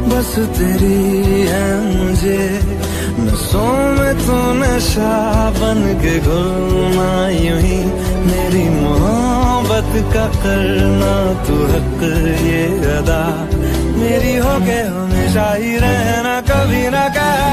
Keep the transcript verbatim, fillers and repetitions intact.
बस तेरी है मुझे नसों में तू नशा बन के घुलना यूं ही मेरी मोहब्बत का करना तू हक ये अदा मेरी हो के हमेशा ही रहना कभी ना कह